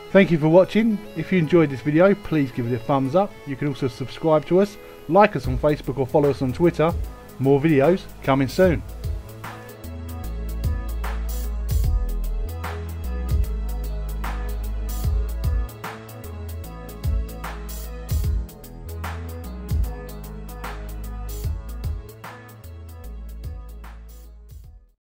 Thank you for watching. If you enjoyed this video, please give it a thumbs up. You can also subscribe to us, like us on Facebook or follow us on Twitter. More videos coming soon.